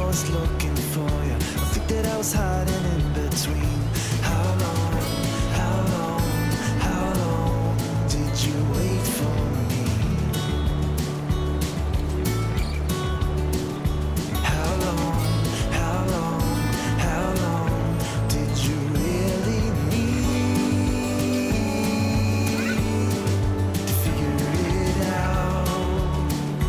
was looking for you. I think that I was hiding in between. How long, how long, how long did you wait for me? How long, how long, how long did you really need to figure it out?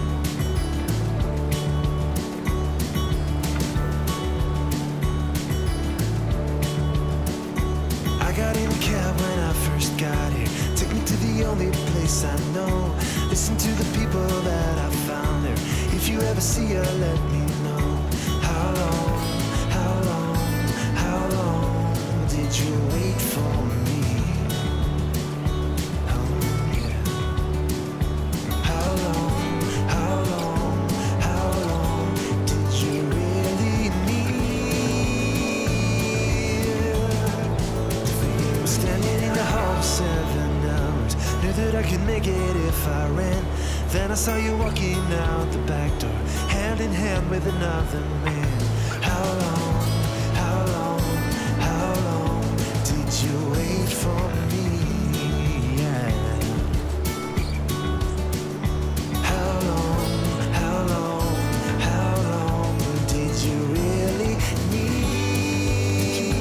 I got in a cab when I first got here. Take me to the only place I know. Listen to the people that I found there. If you ever see her, let me know. How long, how long, how long did you wait for me? Oh yeah. How long, how long, how long did you really need to figure? Standing in the hall for 7 hours, knew that I could make it if I ran. Then I saw you walking out the back door, hand in hand with another man. How long, how long, how long did you wait for me? Yeah. How long, how long, how long did you really need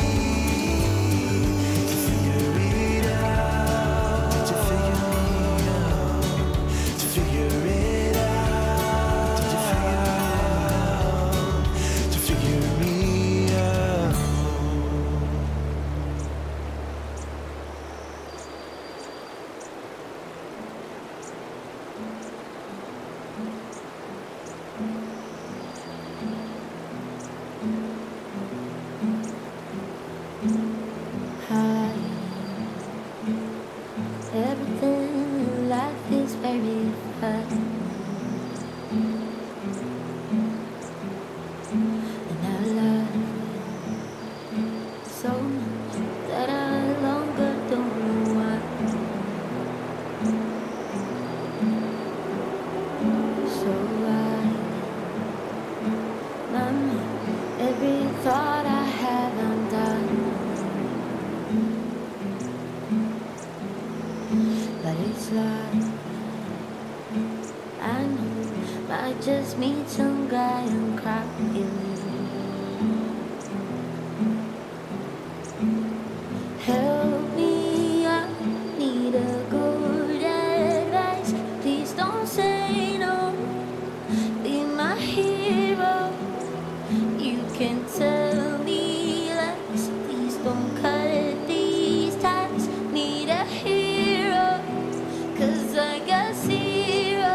to figure it out? Did you figure it out? To figure it out? Did you figure it out? To figure me out? Hi. Everything in life is very fast, and I love so much that I longer don't know why. So every thought I have undone. But it's like I know might just meet some guy and cry. Help me, I need a good advice. Please don't say no. Be my hero. You can tell me lies. Please don't cut these ties. Need a hero, 'cause I got zero.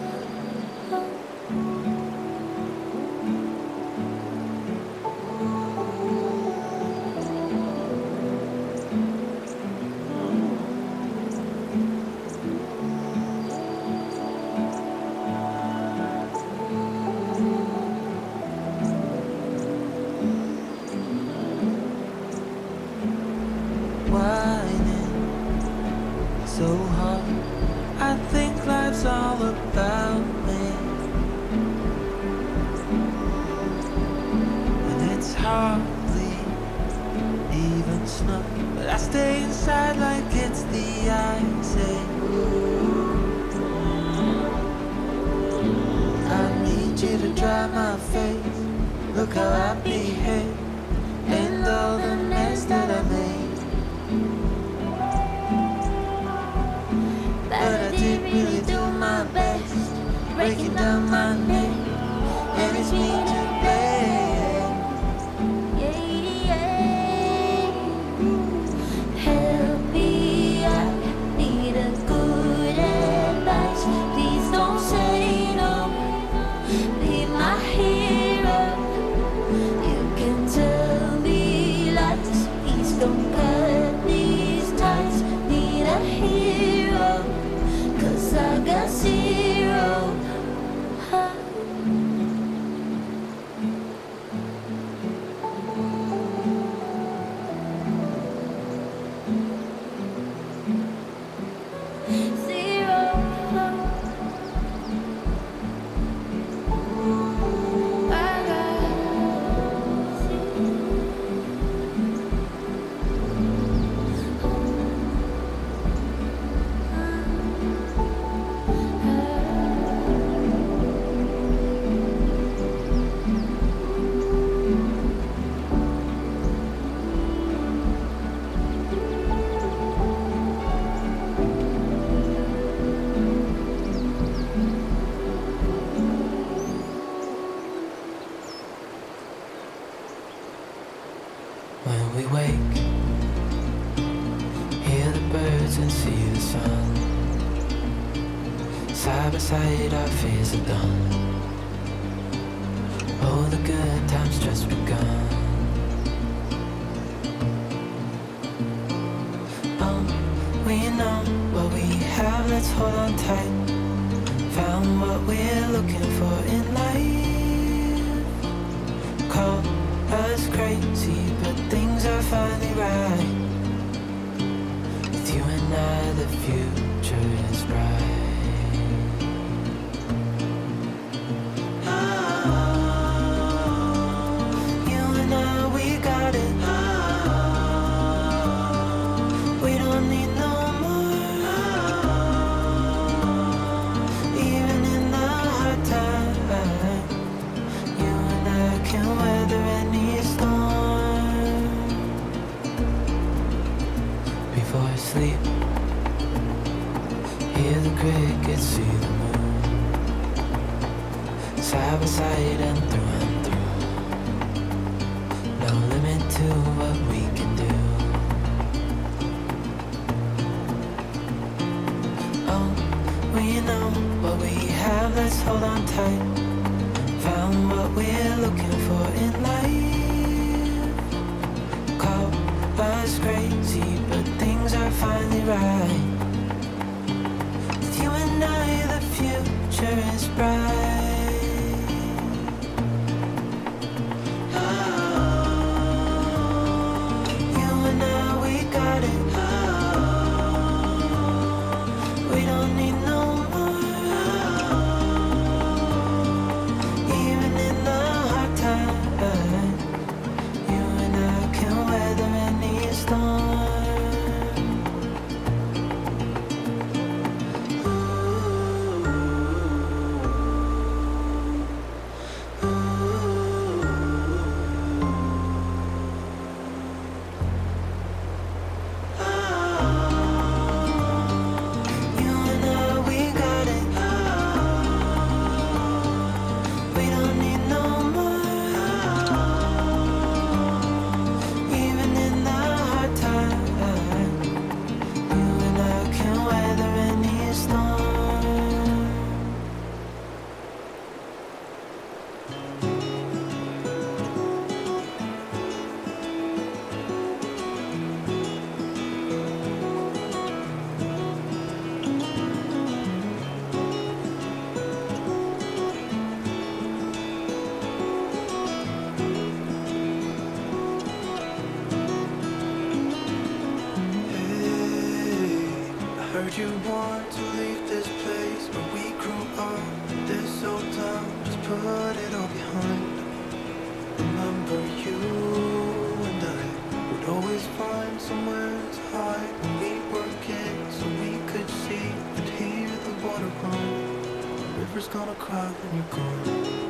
Whining so hard, I think life's all about me. And it's hardly even snow, but I stay inside like it's the ice age. I need you to dry my face. Look how I behave, and all the mess that I made. But I did really do my best, breaking down my neck, and it's me to blame. Help me, I need a good advice. Please don't say no. Be my hero. You can tell me lies. Please don't cut these ties. Need a hero, 'cause I got zero. we wake, hear the birds and see the sun. Side by side our fears are done. Oh, the good times just begun. Oh, we know what we have, let's hold on tight. Found what we're looking for in life. Call us crazy, but things are finally right. With you and I, the future is bright. Sleep, hear the crickets, see the moon. Side by side and through. No limit to what we can do. Oh, we know what we have, let's hold on tight. Found what we're looking for in life. Call us crazy, but things are finally right. With you and I, the future is bright. Oh, you and I, we got it. Oh, we don't need no more. Even in the hard times, you and I can weather any storm. You want to leave this place where we grew up, this old town, just put it all behind. Remember you and I would always find somewhere to hide when we were kids, so we could see and hear the water run. The river's gonna cry when you're gone.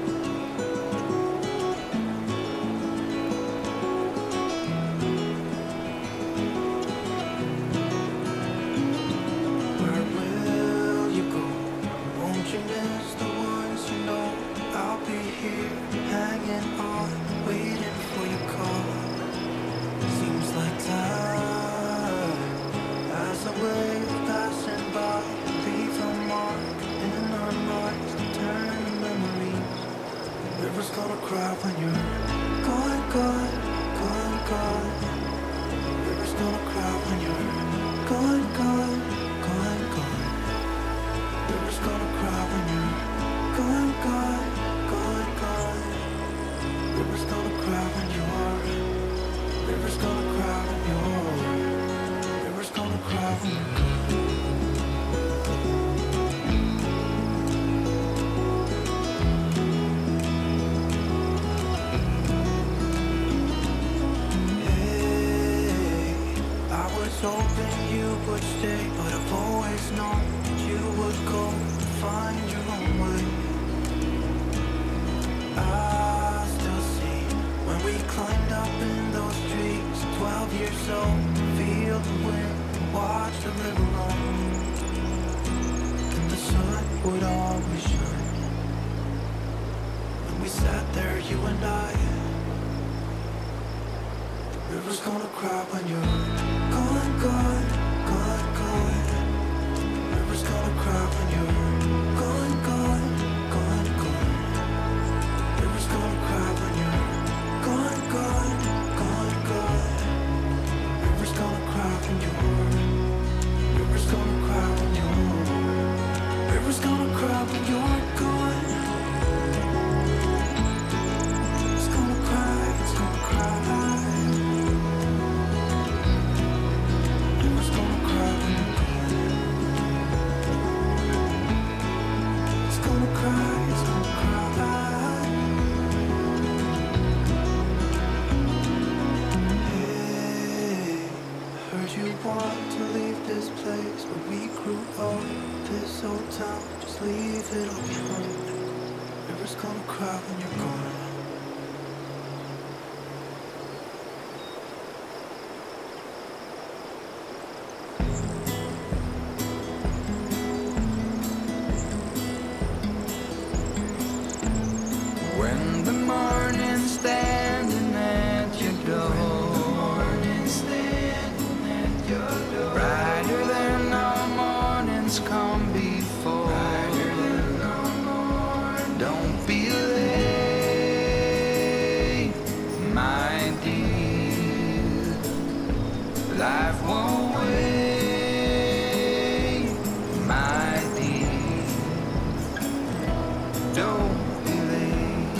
River's gonna cry when you're gone, gone, gone, gone. River's gonna cry when you're gone, gone, gone, gone. River's gonna cry when you're gone, gone, gone, gone. River's gonna cry when you're. River's gonna cry when you're. River's gonna cry when you're gone. Hoping you would stay, but I've always known that you would go and find your own way. I still see when we climbed up in those trees, 12 years old, feel the wind and watch the river run. And the sun would always shine. When we sat there, you and I, the River's gonna cry when you're gone, gone, gone, gone. River's gonna cry when you're gone, gone, gone, gone. River's gonna cry when you're gone, gone, gone, gone. River's gonna cry when you're. River's gonna cry when you're. River's gonna cry when you're gone. It's gonna cry, it's gonna cry. River's gonna cry when you're gone. It's gonna cry, it's gonna cry. Hey, I heard you want to leave this place where we grew up. This old town, just leave it all behind. River's gonna cry when you're gone. When the morning's standing at your door, brighter than all mornings come before. Don't be late, my dear. Life won't wait, my dear. Don't be late.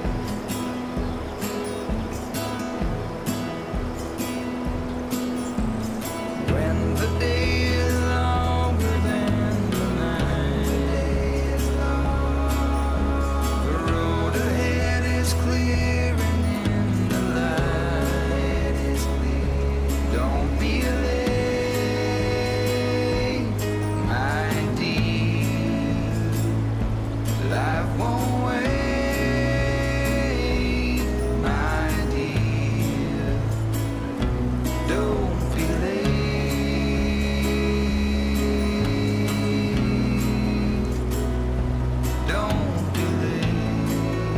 When the day is longer than the night, the road ahead is clear and in the light. Don't be late, my dear. Life won't wait, my dear. Don't be late. Don't be late.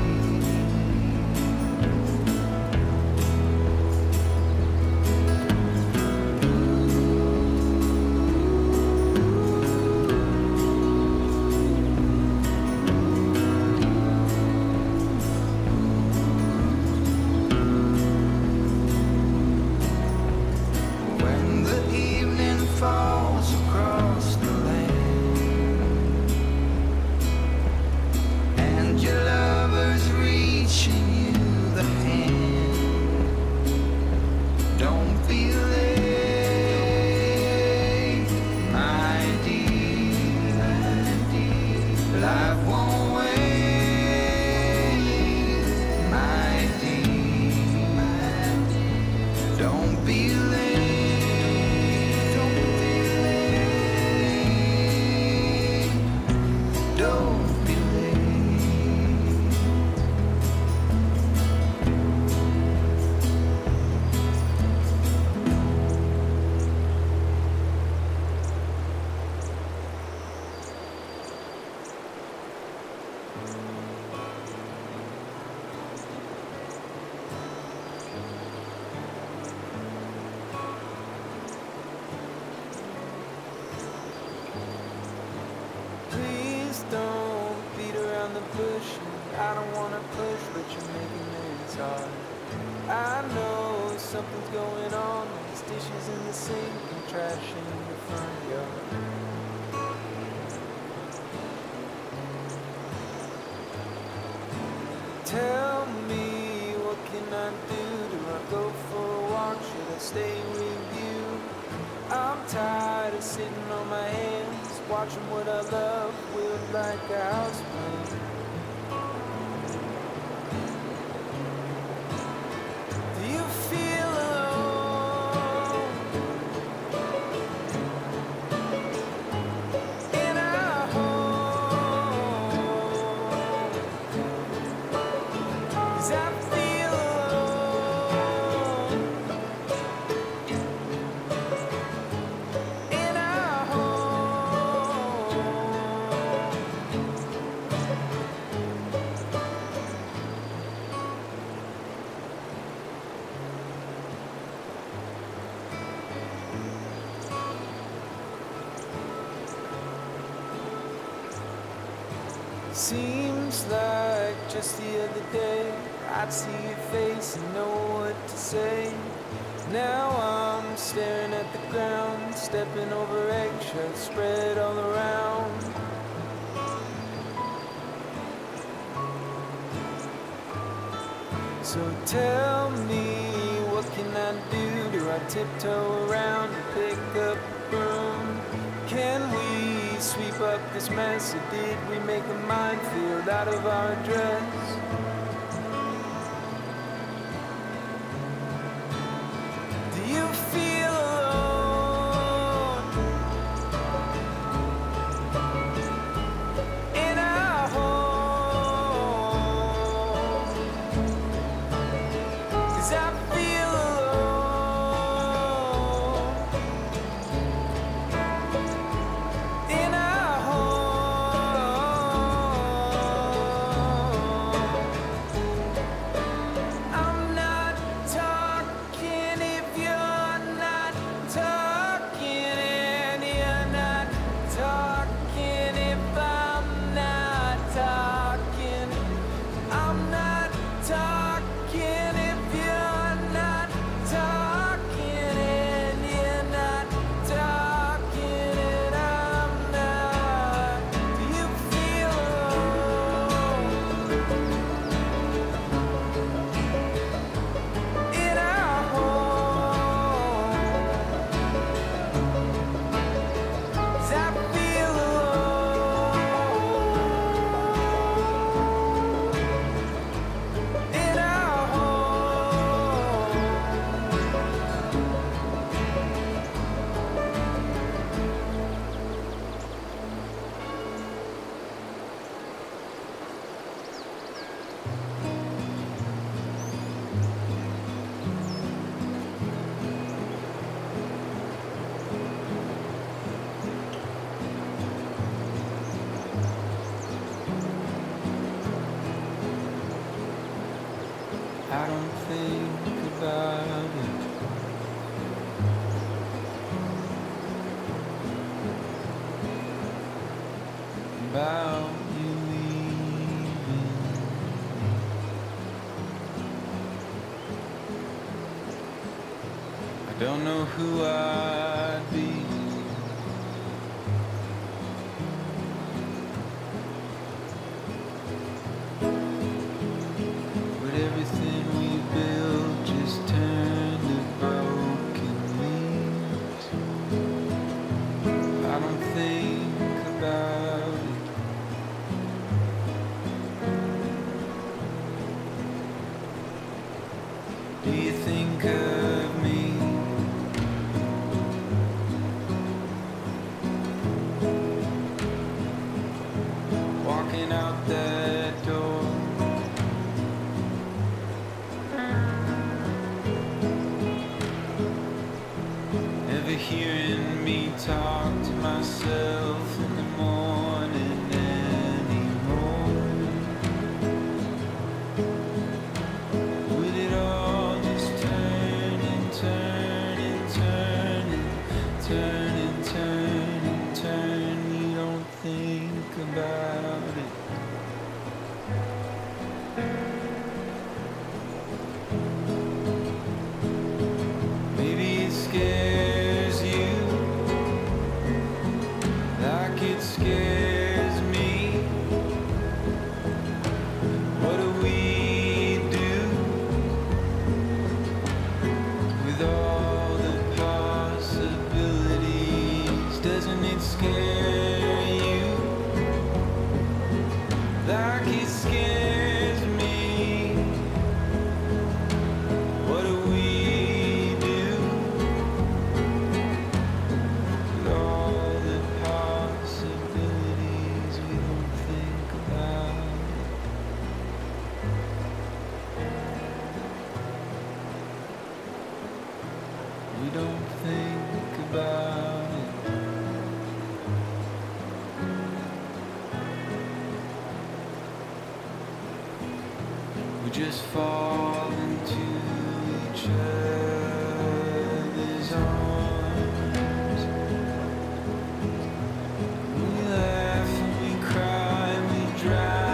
When the evening falls across the land and your lover's reaching you the hand, don't be late, my dear. Life won't wait, my dear. Don't be late. Don't be late. Don't be late. Please don't beat around the bush. I don't wanna push, but you're making things hard. I know something's going on. There's dishes in the sink and trash in the front yard. Tell me, what can I do? Do I go for a walk? Should I stay with you? I'm tired of sitting on my hands, watching what I love wield like a houseplant. Do you feel alone in our home? 'Cause I feel alone in our home. Seems like just the other day I'd see your face and know what to say. Now I'm staring at the ground, stepping over eggshells spread all around. So tell me, what can I do? Do I tiptoe around and pick up a broom? Can we sweep up this mess, or did we make a minefield out of our dress? Do you feel alone in our home? 'Cause I feel alone in our home. I'm not talking if you're not talking, and you're not talking if I'm not talking. I'm not talking if you're not talking, and you're not talking, and I'm not. Do you feel alone in our home? 'Cause I feel alone in our home. I don't think about it. About you leaving. I don't know who I'd be. But everything we built just turned to broken wings. I don't think about it. Do you think of me? Walking out that door. Never hearing me talk to myself in the morning anymore. Would it all just turn and turn and turn and turn and turn and turn? You don't think about it. Maybe it scares you like it scares me. What do we do with all the possibilities? Doesn't it scare you like it scares me? What do we do with all the possibilities? We don't think about it. We don't think about it. We just fall into each other's arms. We laugh and we cry and we drive.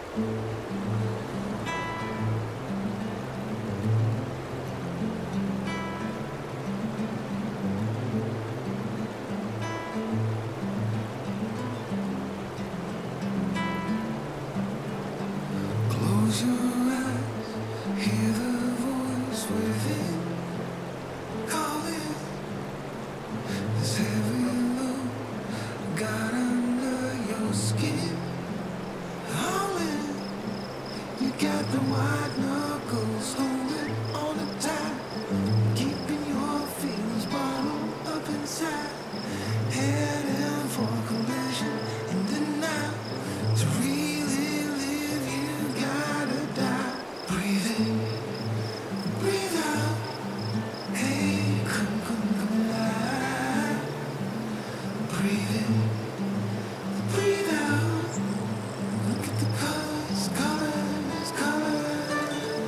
Close your eyes, hear the voice within calling. This heavy load got under your skin. Howling, you got the white knuckles holding on the tight, keeping your feelings bottled up inside. Heading for collision in the night. To really live, you gotta die. Breathe in, breathe out. Hey, come alive. Breathe in, breathe out. Look at the colors, colors, colors.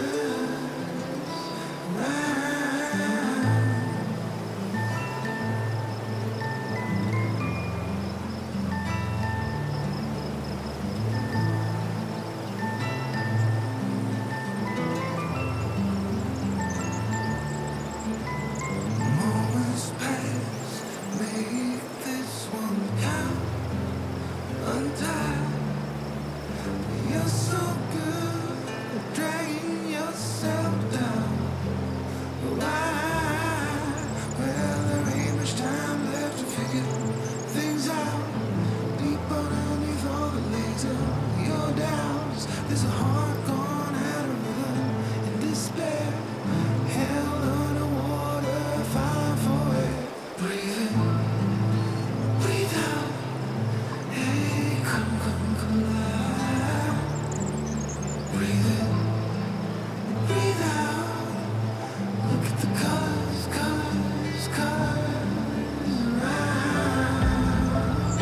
Moments pass, make this one count. Untie. You're so good at dragging yourself down. Why? Well, there ain't much time left to figure things out. Deep underneath all the layers of your doubts, there's a heart gone out of rhythm in despair. Held underwater, fine for air. Breathe in, breathe out. Hey, come alive. Breathe in, breathe out. Look at the colors, colors, colors around.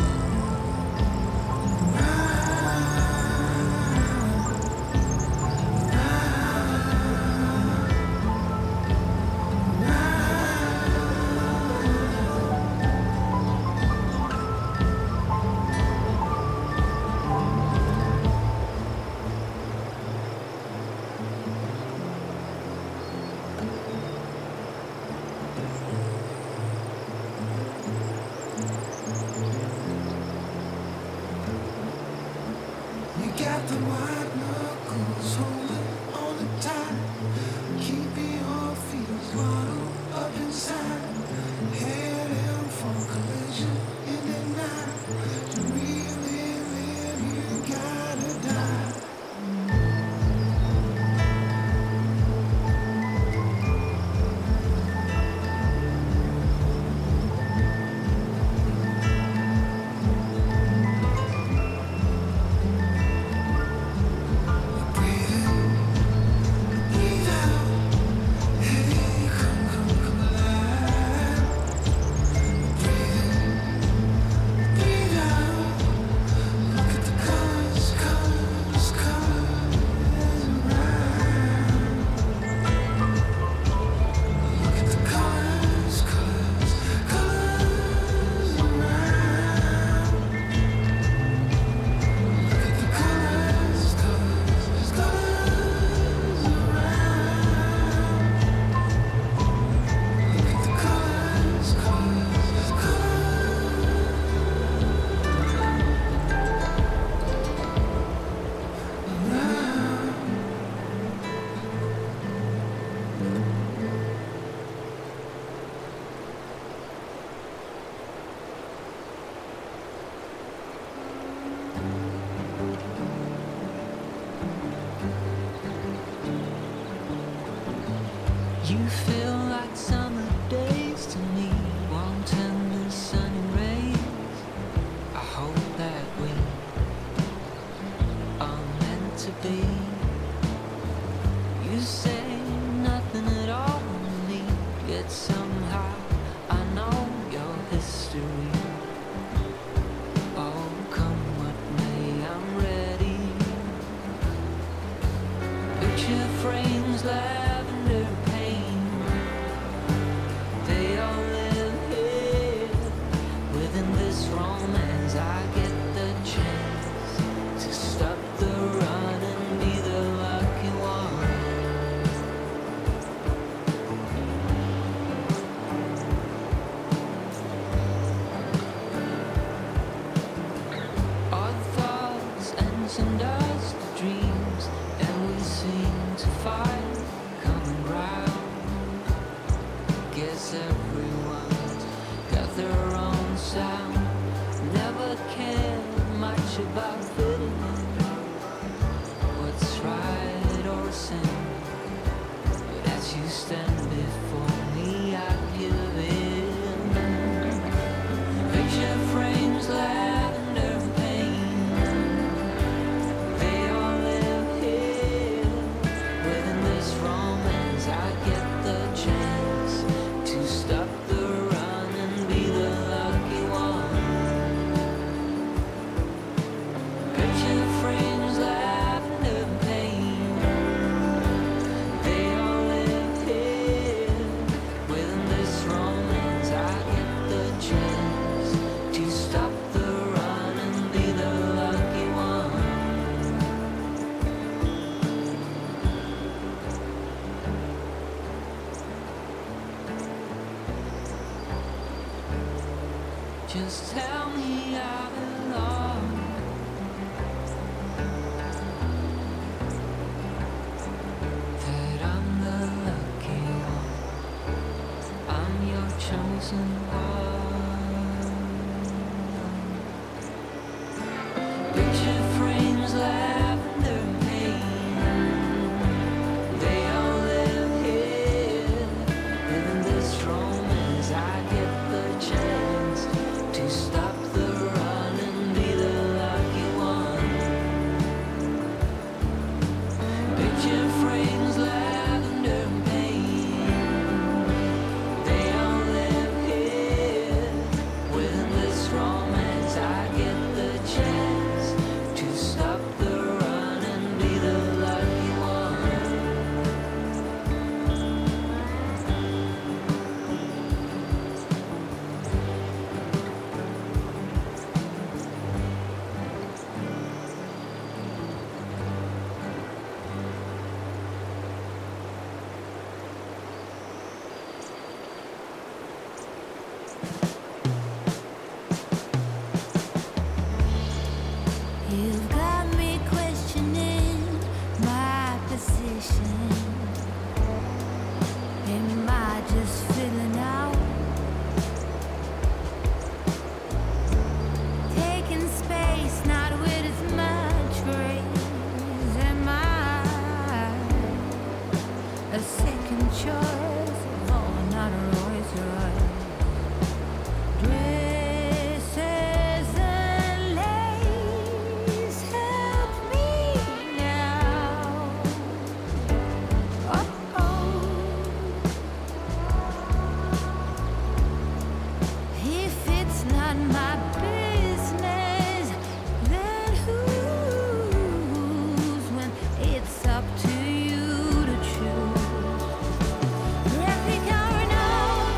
You got the white knuckles holding on the tight, keeping your feet bottled up inside. Heading for collision in the night. To really live, you gotta die. Breathe in, breathe out. Hey, come alive. Breathe in, breathe out. Look at the colors, colors, colors around. Look at the colors, colors, colors around. Look at the colors, colors, colors around. Look at the colors, colors, colors around. You feel like summer days to me, warm, tender, sunny rays. I hope that we are meant to be. You say nothing at all to me, yet somehow I know your history. Oh, come what may, I'm ready. Picture frames, lavender paint, they all live here within this romance. I get the chance to stop the chasing dust of dreams, and we seem to find common ground. Guess everyone's got their own sound. Never cared much about fitting in, what's right or sin. But as you stand before me, I give in. Picture frames, lavender pain, they all live here. Within this romance, I get the chance to stop the run and be the lucky one. Picture frames, lavender pain, they all live here. Within this romance, I get the chance to stop the run and be the lucky one. Just tell me I belong. That I'm the lucky one. I'm your chosen one. Picture frames, lavender pain, they all live here. Within this romance, I get the chance to stop the run and be the lucky one. Picture frames, lavender pain, they all live here. Within this romance, I get the chance to stop the run and be the lucky one. You've got me questioning my position. Am I just filling out? Taking space, not with as much grace. Am I a second choice? Oh, not a Rolls Royce. Dresses and lace help me now. If it's not my business, then whose? When it's up to you to choose. Replica or no,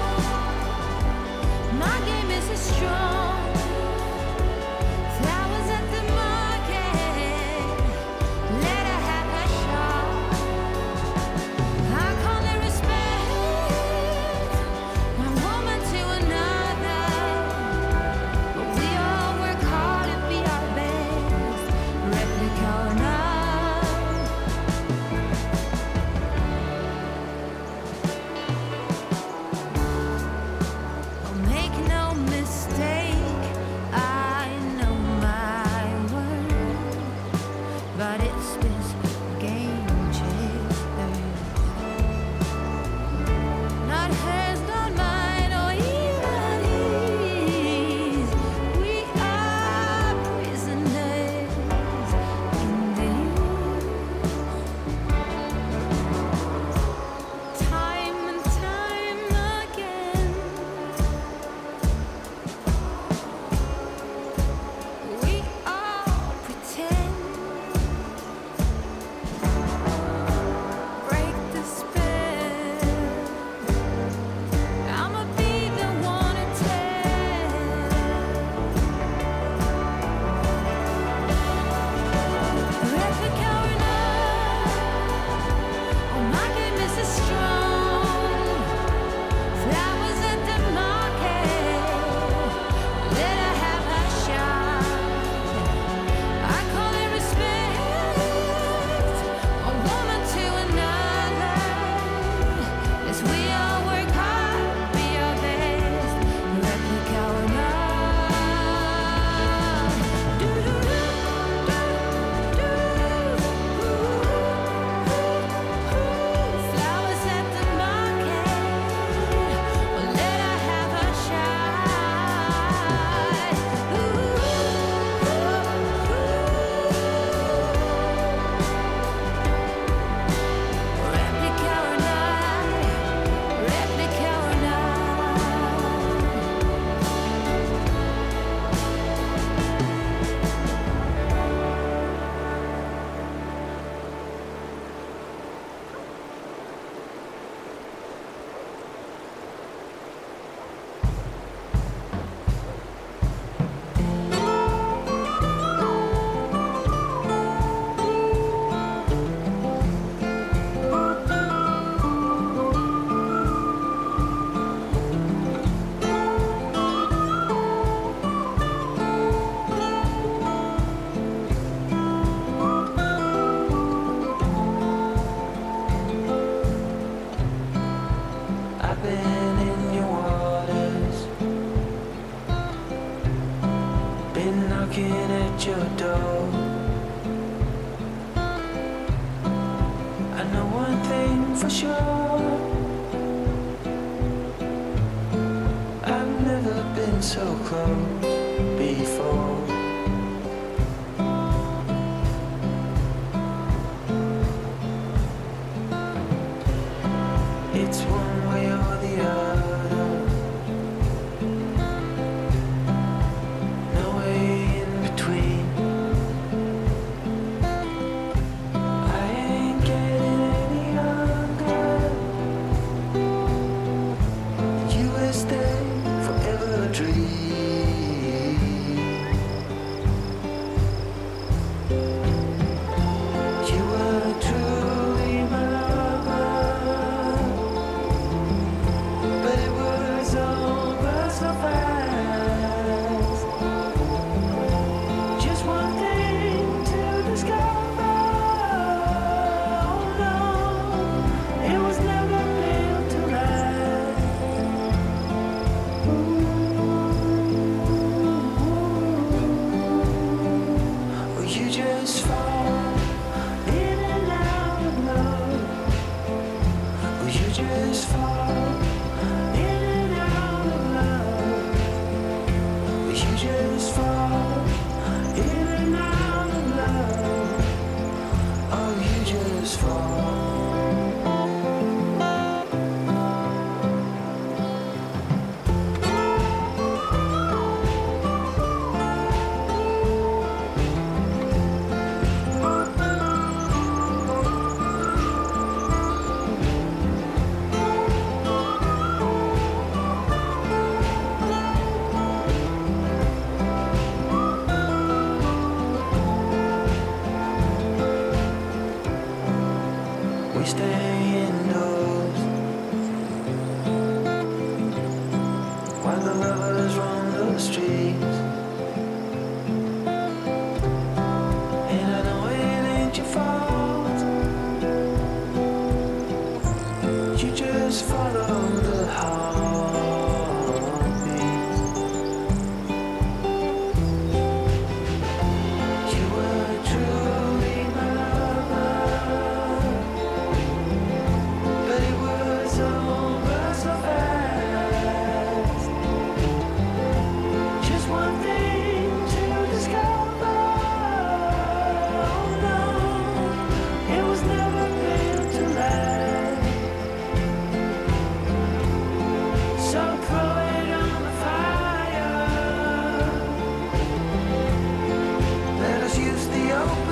knocking at your door. I know one thing for sure, I've never been so close before. It's one way or the other, no way in between. I ain't getting any younger, you will stay forever a dream. You were truly my lover, but it was over so fast. Just one thing to discover. Oh no, it was never built to last. Well, you just fall in and out of love. Well, you just fall in and out of love. Well, you just fall in and out of love. Oh, you just fall. We stay indoors while the lovers roam the streets. And I know it ain't your fault, you just follow the heartbeat. You were truly my lover, but it was over so fast. Just one thing to discover. Oh no, it was never built to last. So throw it on the fire. Let us use the open